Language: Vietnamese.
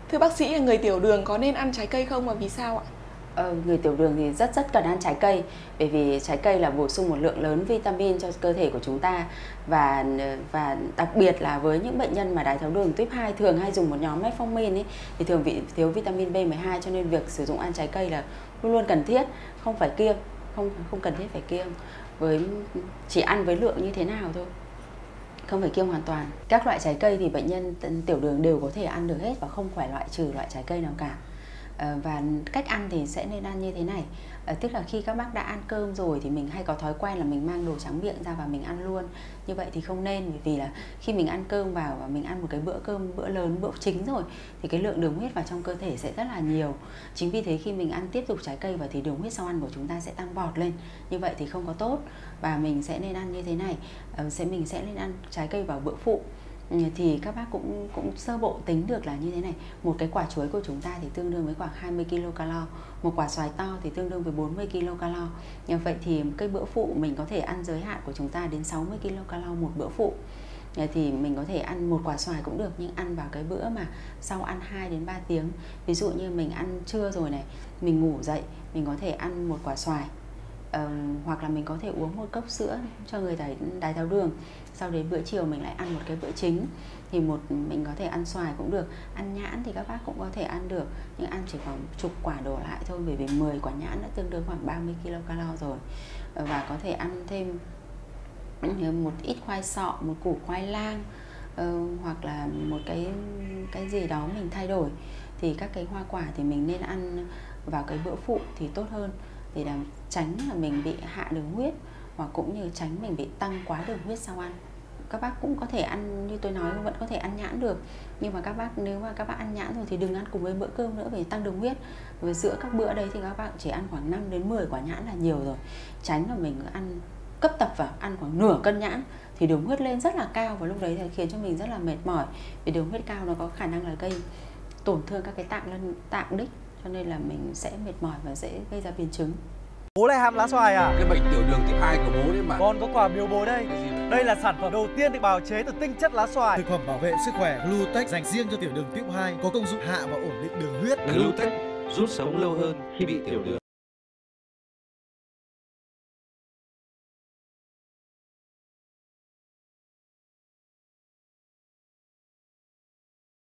Thưa bác sĩ, người tiểu đường có nên ăn trái cây không và vì sao ạ? Người tiểu đường thì rất cần ăn trái cây, bởi vì trái cây là bổ sung một lượng lớn vitamin cho cơ thể của chúng ta, và đặc biệt là với những bệnh nhân mà đái tháo đường tuyếp 2 thường hay dùng một nhóm metformin ấy, thì thường bị thiếu vitamin B12, cho nên việc sử dụng ăn trái cây là luôn luôn cần thiết, không phải kiêng, không cần thiết phải kiêng, chỉ ăn với lượng như thế nào thôi, không phải kiêng hoàn toàn. Các loại trái cây thì bệnh nhân tiểu đường đều có thể ăn được hết và không phải loại trừ loại trái cây nào cả. Và cách ăn thì sẽ nên ăn như thế này, tức là khi các bác đã ăn cơm rồi thì mình hay có thói quen là mình mang đồ trắng miệng ra và mình ăn luôn. Như vậy thì không nên, bởi vì là khi mình ăn cơm vào và mình ăn một cái bữa cơm, bữa lớn, bữa chính rồi, thì cái lượng đường huyết vào trong cơ thể sẽ rất là nhiều. Chính vì thế khi mình ăn tiếp tục trái cây vào thì đường huyết sau ăn của chúng ta sẽ tăng vọt lên. Như vậy thì không có tốt, và mình sẽ nên ăn như thế này, mình sẽ nên ăn trái cây vào bữa phụ. Thì các bác cũng sơ bộ tính được là như thế này. Một cái quả chuối của chúng ta thì tương đương với khoảng 20 kcal, một quả xoài to thì tương đương với 40 kcal. Như vậy thì cái bữa phụ mình có thể ăn giới hạn của chúng ta đến 60 kcal một bữa phụ. Thì mình có thể ăn một quả xoài cũng được, nhưng ăn vào cái bữa mà sau ăn 2 đến 3 tiếng. Ví dụ như mình ăn trưa rồi này, mình ngủ dậy, mình có thể ăn một quả xoài. Hoặc là mình có thể uống một cốc sữa cho người đái tháo đường. Sau đến bữa chiều mình lại ăn một cái bữa chính, thì mình có thể ăn xoài cũng được. Ăn nhãn thì các bác cũng có thể ăn được, nhưng ăn chỉ khoảng chục quả đổ lại thôi, bởi vì 10 quả nhãn đã tương đương khoảng 30 kcal rồi. Và có thể ăn thêm một ít khoai sọ, một củ khoai lang, hoặc là một cái gì đó mình thay đổi. Thì các cái hoa quả thì mình nên ăn vào cái bữa phụ thì tốt hơn, để làm tránh là mình bị hạ đường huyết, hoặc cũng như tránh mình bị tăng quá đường huyết sau ăn. Các bác cũng có thể ăn, như tôi nói, vẫn có thể ăn nhãn được, nhưng mà nếu mà các bác ăn nhãn rồi thì đừng ăn cùng với bữa cơm nữa, vì tăng đường huyết. Với giữa các bữa đấy thì các bạn chỉ ăn khoảng 5 đến 10 quả nhãn là nhiều rồi. Tránh là mình ăn cấp tập vào, ăn khoảng nửa cân nhãn thì đường huyết lên rất là cao, và lúc đấy thì khiến cho mình rất là mệt mỏi, vì đường huyết cao nó có khả năng là gây tổn thương các cái tạng đích, cho nên là mình sẽ mệt mỏi và dễ gây ra biến chứng. Bố lại ham lá xoài à? Cái bệnh tiểu đường tuyếp 2 của bố đấy mà. Con có quà biếu bố đây. Đây là sản phẩm đầu tiên được bào chế từ tinh chất lá xoài. Thực phẩm bảo vệ sức khỏe Glutex dành riêng cho tiểu đường tuyếp 2, có công dụng hạ và ổn định đường huyết. Glutex giúp sống lâu hơn khi bị tiểu đường.